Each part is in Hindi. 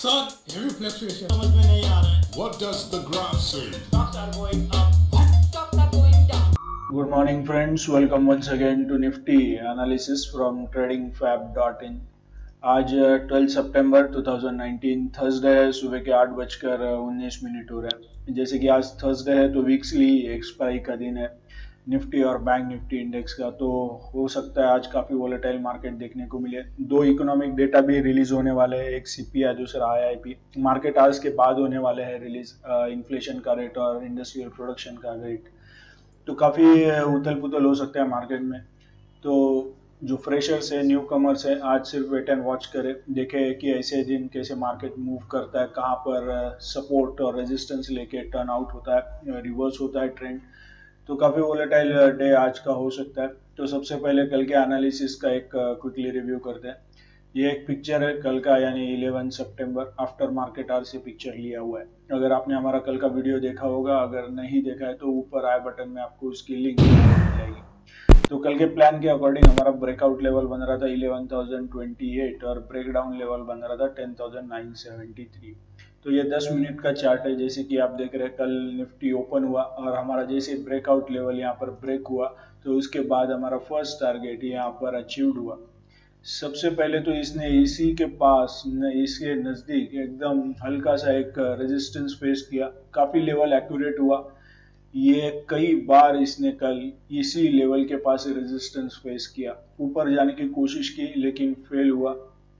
Son, heavy fluctuation. समझ में नहीं आ रहा है. What does the graph say? Stocks are going up. Stocks are going down. Good morning friends, welcome once again to Nifty Analysis from tradingfab.in. आज 12 सितंबर 2019 थर्सडे है, सुबह के 8:19 हो रहा है। जैसे कि आज थर्सडे है तो वीक्सली एक्सपायरी का दिन है निफ्टी और बैंक निफ्टी इंडेक्स का, तो हो सकता है आज काफ़ी वोलेटाइल मार्केट देखने को मिले। दो इकोनॉमिक डेटा भी रिलीज होने वाले हैं, एक सीपीआई दूसरा आईआईपी। मार्केट आज के बाद होने वाले हैं रिलीज, इन्फ्लेशन का रेट और इंडस्ट्रियल प्रोडक्शन का रेट, तो काफ़ी उथल पुथल हो सकता है मार्केट में। तो जो फ्रेशर्स है, न्यू कमर्स है, आज सिर्फ वेट एंड वॉच करें, देखें कि ऐसे दिन कैसे मार्केट मूव करता है, कहाँ पर सपोर्ट और रेजिस्टेंस लेके टर्न आउट होता है, रिवर्स होता है ट्रेंड। तो काफ़ी वोलेटाइल डे आज का हो सकता है। तो सबसे पहले कल के एनालिसिस का एक क्विकली रिव्यू करते हैं। ये एक पिक्चर है कल का, यानी 11 सितंबर आफ्टर मार्केट आवर से पिक्चर लिया हुआ है। अगर आपने हमारा कल का वीडियो देखा होगा, अगर नहीं देखा है तो ऊपर आई बटन में आपको उसकी लिंक मिल जाएगी। तो कल के प्लान के अकॉर्डिंग हमारा ब्रेकआउट लेवल बन रहा था 11,028 और ब्रेकडाउन लेवल बन रहा था 10,973। तो ये 10 मिनट का चार्ट है। जैसे कि आप देख रहे हैं, कल निफ्टी ओपन हुआ और हमारा जैसे ब्रेकआउट लेवल यहाँ पर ब्रेक हुआ तो उसके बाद हमारा फर्स्ट टारगेट यहाँ पर अचीव्ड हुआ। सबसे पहले तो इसने इसी के पास, इसके नज़दीक एकदम हल्का सा एक रेजिस्टेंस फेस किया, काफ़ी लेवल एक्यूरेट हुआ। ये कई बार इसने कल इसी लेवल के पास रेजिस्टेंस फेस किया, ऊपर जाने की कोशिश की लेकिन फेल हुआ।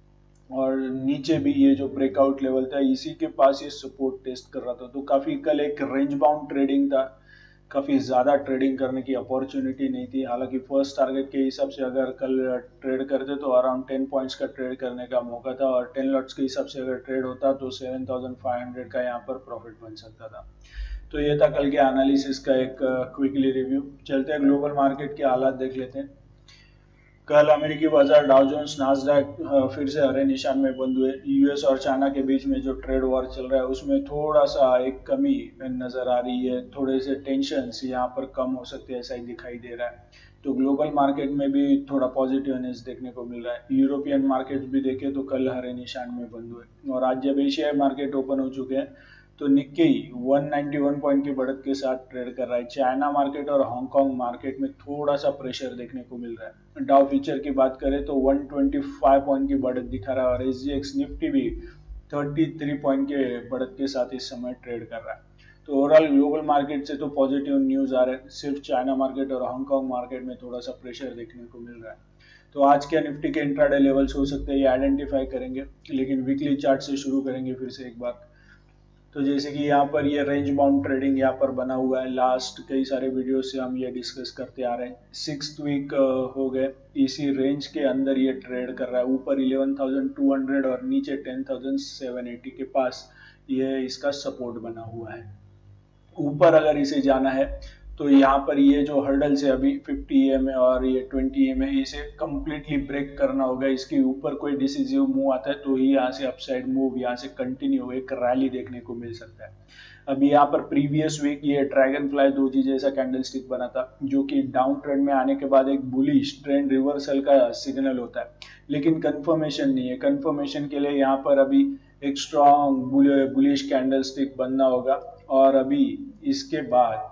और नीचे भी ये जो ब्रेकआउट लेवल था इसी के पास ये सपोर्ट टेस्ट कर रहा था। तो काफ़ी कल एक रेंज बाउंड ट्रेडिंग था, काफ़ी ज़्यादा ट्रेडिंग करने की अपॉर्चुनिटी नहीं थी। हालांकि फर्स्ट टारगेट के हिसाब से अगर कल ट्रेड करते तो अराउंड 10 पॉइंट्स का ट्रेड करने का मौका था, और 10 लॉट्स के हिसाब से अगर ट्रेड होता तो 7,500 का यहाँ पर प्रॉफिट बन सकता था। तो ये था कल के एनालिसिस का एक क्विकली रिव्यू। चलते हैं ग्लोबल मार्केट के हालात देख लेते हैं। कल अमेरिकी बाजार डाउ जोन्स नास्डैक फिर से हरे निशान में बंद हुए। यूएस और चाइना के बीच में जो ट्रेड वॉर चल रहा है उसमें थोड़ा सा एक कमी नजर आ रही है, थोड़े से टेंशन्स यहाँ पर कम हो सकते हैं, ऐसा ही दिखाई दे रहा है। तो ग्लोबल मार्केट में भी थोड़ा पॉजिटिवनेस देखने को मिल रहा है। यूरोपियन मार्केट भी देखे तो कल हरे निशान में बंद हुए, और आज जब एशियाई मार्केट ओपन हो चुके हैं तो निक्केई 191 पॉइंट की बढ़त के साथ ट्रेड कर रहा है। चाइना मार्केट और हांगकांग मार्केट में थोड़ा सा प्रेशर देखने को मिल रहा है। डाउ फ्यूचर की बात करें तो 125 पॉइंट की बढ़त दिखा रहा है, और एसजीएक्स निफ्टी भी 33 पॉइंट के बढ़त के साथ इस समय ट्रेड कर रहा है। तो ओवरऑल ग्लोबल मार्केट से तो पॉजिटिव न्यूज आ रहा है, सिर्फ चाइना मार्केट और हांगकांग मार्केट में थोड़ा सा प्रेशर देखने को मिल रहा है। तो आज के निफ्टी के इंट्राडे लेवल्स हो सकते हैं, ये आइडेंटिफाई करेंगे, लेकिन वीकली चार्ट से शुरू करेंगे फिर से एक बार। तो जैसे कि यहाँ पर ये रेंज बाउंड ट्रेडिंग यहाँ पर बना हुआ है, लास्ट कई सारे वीडियो से हम ये डिस्कस करते आ रहे हैं। 6th वीक हो गए इसी रेंज के अंदर ये ट्रेड कर रहा है, ऊपर 11,200 और नीचे 10,780 के पास ये इसका सपोर्ट बना हुआ है। ऊपर अगर इसे जाना है तो यहाँ पर ये जो हर्डल्स है अभी 50 EMA और ये 20 EMA, इसे कम्प्लीटली ब्रेक करना होगा। इसके ऊपर कोई डिसिजिव मूव आता है तो ही यहाँ से अपसाइड मूव, यहाँ से कंटिन्यू एक रैली देखने को मिल सकता है। अभी यहाँ पर प्रीवियस वीक ये ड्रैगन फ्लाई दोजी जैसा कैंडलस्टिक बना था, जो कि डाउन ट्रेंड में आने के बाद एक बुलिश ट्रेंड रिवर्सल का सिग्नल होता है, लेकिन कंफर्मेशन नहीं है। कंफर्मेशन के लिए यहाँ पर अभी एक स्ट्रॉन्ग बुलिश कैंडलस्टिक बनना होगा, और अभी इसके बाद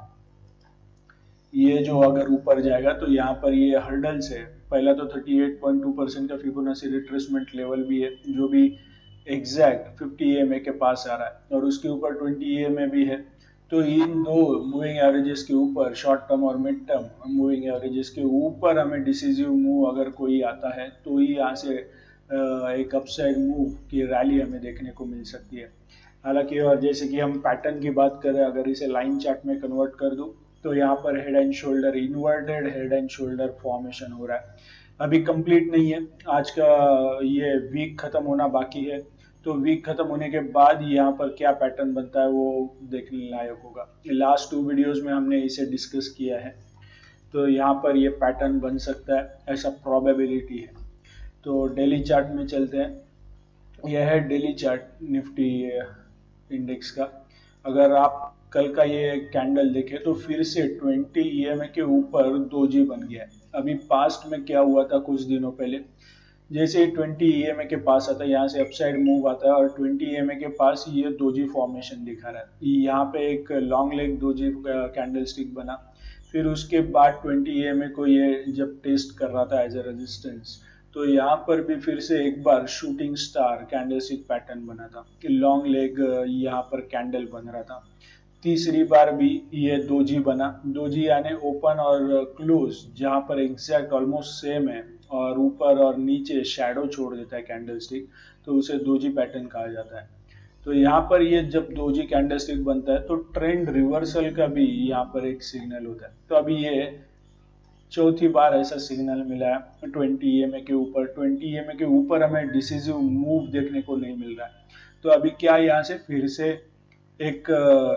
ये जो अगर ऊपर जाएगा तो यहाँ पर ये हर्डल्स है। पहला तो 38.2% का फिबोनाची रिट्रेसमेंट लेवल भी है, जो भी एग्जैक्ट 50 EMA के पास आ रहा है, और उसके ऊपर 20 EMA भी है। तो इन दो मूविंग एवरेजेस के ऊपर, शॉर्ट टर्म और मिड टर्म मूविंग एवरेजेस के ऊपर हमें डिसिजिव मूव अगर कोई आता है तो ही यहाँ से एक अपसाइड मूव की रैली हमें देखने को मिल सकती है। हालांकि और जैसे कि हम पैटर्न की बात करें, अगर इसे लाइन चार्ट में कन्वर्ट कर दूं तो यहाँ पर head and shoulder, inverted head and shoulder formation हो रहा है, अभी कंप्लीट नहीं है। आज का ये वीक खत्म होना बाकी है, तो वीक खत्म होने के बाद यहाँ पर क्या पैटर्न बनता है वो देखने लायक होगा। लास्ट 2 वीडियोस में हमने इसे डिस्कस किया है, तो यहाँ पर ये पैटर्न बन सकता है, ऐसा प्रोबेबिलिटी है। तो डेली चार्ट में चलते हैं। यह है डेली चार्ट निफ्टी इंडेक्स का। अगर आप कल का ये कैंडल देखे तो फिर से 20 EMA के ऊपर दोजी बन गया है। अभी पास्ट में क्या हुआ था कुछ दिनों पहले, जैसे 20 EMA के पास आता है, यहाँ से अपसाइड मूव आता है और 20 EMA के पास ये दोजी फॉर्मेशन दिखा रहा है। यहाँ पे एक long leg doji candlestick बना, फिर उसके बाद 20 EMA को ये जब टेस्ट कर रहा था एज ए रेजिस्टेंस, तो यहाँ पर भी फिर से एक बार shooting star candlestick pattern बना था कि लॉन्ग लेग यहाँ पर कैंडल बन रहा था। तीसरी बार भी ये दोजी बना, दोजी यानी ओपन और क्लोज जहाँ पर एग्जैक्ट ऑलमोस्ट सेम है और ऊपर और नीचे शैडो छोड़ देता है कैंडल स्टिक, तो उसे दोजी पैटर्न कहा जाता है। तो यहाँ पर ये जब दोजी कैंडल स्टिक बनता है तो ट्रेंड रिवर्सल का भी यहाँ पर एक सिग्नल होता है। तो अभी ये चौथी बार ऐसा सिग्नल मिला है 20 EMA के ऊपर। 20 EMA के ऊपर हमें डिसिसिव मूव देखने को नहीं मिल रहा है, तो अभी क्या यहाँ से फिर से एक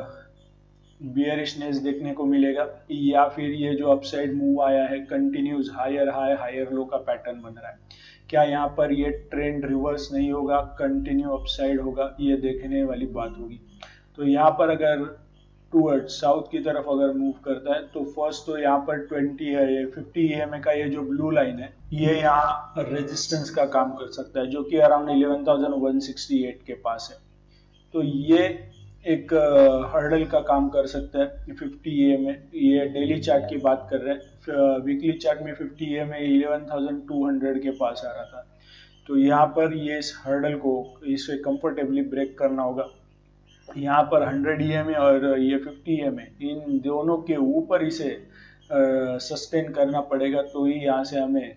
बियरिशनेस देखने को मिलेगा या फिर ये जो अपसाइड मूव आया है continues higher high higher low का पैटर्न बन रहा है, क्या यहाँ पर ये ट्रेंड रिवर्स नहीं होगा, कंटिन्यू अपसाइड होगा, ये देखने वाली बात होगी। तो यहाँ पर अगर टूवर्ड साउथ की तरफ अगर मूव करता है तो फर्स्ट तो यहाँ पर 50 EMA का ये जो ब्लू लाइन है ये यहाँ रेजिस्टेंस का काम कर सकता है, जो कि अराउंड 11,168 के पास है। तो ये एक हर्डल का काम कर सकता है 50 EMA। ये डेली चार्ट की बात कर रहे हैं, वीकली चार्ट में 50 EMA 11,200 के पास आ रहा था। तो यहाँ पर ये इस हर्डल को इसे कंफर्टेबली ब्रेक करना होगा। यहाँ पर 100 EMA और ये 50 EMA इन दोनों के ऊपर इसे सस्टेन करना पड़ेगा, तो ही यहाँ से हमें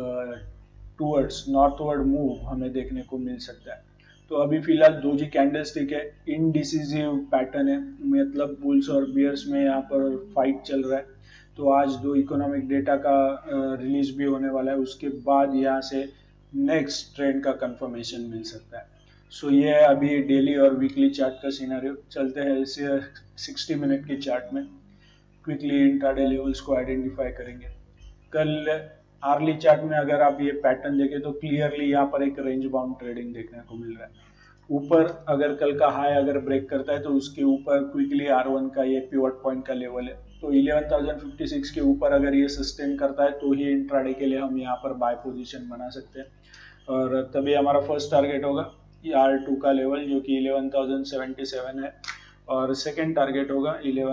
टूवर्ड्स नॉर्थवर्ड मूव हमें देखने को मिल सकता है। तो अभी फिलहाल दोजी कैंडल स्टिक है, इनडिसिसिव पैटर्न है, मतलब बुल्स और बियर्स में यहाँ पर फाइट चल रहा है। तो आज 2 इकोनॉमिक डेटा का रिलीज भी होने वाला है, उसके बाद यहाँ से नेक्स्ट ट्रेंड का कंफर्मेशन मिल सकता है। सो ये है अभी डेली और वीकली चार्ट का सिनेरियो। चलते हैं इसे 60 मिनट की चार्ट में, क्विकली इंट्राडे लेवल्स को आइडेंटिफाई करेंगे। कल आर्ली चार्ट में अगर आप ये पैटर्न देखें तो क्लियरली यहाँ पर एक रेंज बाउंड ट्रेडिंग देखने को मिल रहा है। ऊपर अगर कल का हाई अगर ब्रेक करता है तो उसके ऊपर क्विकली R1 का ये पिवट पॉइंट का लेवल है, तो 11,056 के ऊपर अगर ये सस्टेन करता है तो ही इंट्राडे के लिए हम यहाँ पर बाय पोजीशन बना सकते हैं। और तभी हमारा फर्स्ट टारगेट होगा R2 का लेवल जो कि 11,077 है, और सेकेंड टारगेट होगा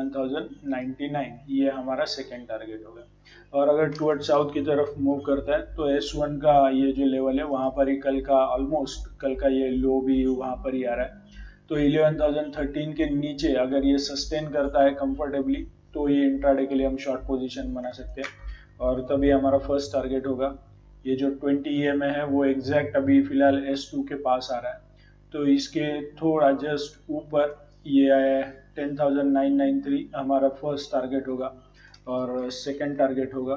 11,099, ये हमारा सेकेंड टारगेट होगा। और अगर टुवर्ड साउथ की तरफ मूव करता है तो S1 का ये जो लेवल है वहाँ पर ही कल का ये लो भी वहाँ पर ही आ रहा है। तो 11,013 के नीचे अगर ये सस्टेन करता है कंफर्टेबली तो ये इंट्राडे के लिए हम शॉर्ट पोजीशन बना सकते हैं। और तभी हमारा फर्स्ट टारगेट होगा ये जो 20 EMA है वो एग्जैक्ट अभी फिलहाल S2 के पास आ रहा है, तो इसके थोड़ा जस्ट ऊपर ये 10,993 हमारा फर्स्ट टारगेट होगा और सेकंड टारगेट होगा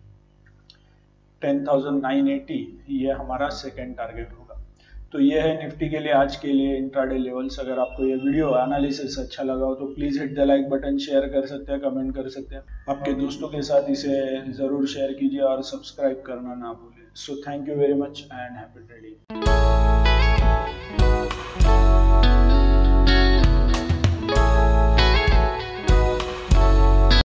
10,980, ये हमारा सेकंड टारगेट होगा। तो ये है निफ्टी के लिए आज के लिए इंट्राडे लेवल्स। अगर आपको ये वीडियो एनालिसिस अच्छा लगा हो तो please hit the like button, share कर सकते हैं, कमेंट कर सकते हैं, आपके दोस्तों के साथ इसे जरूर शेयर कीजिए और सब्सक्राइब करना ना भूलें। So thank you very much and happy trading.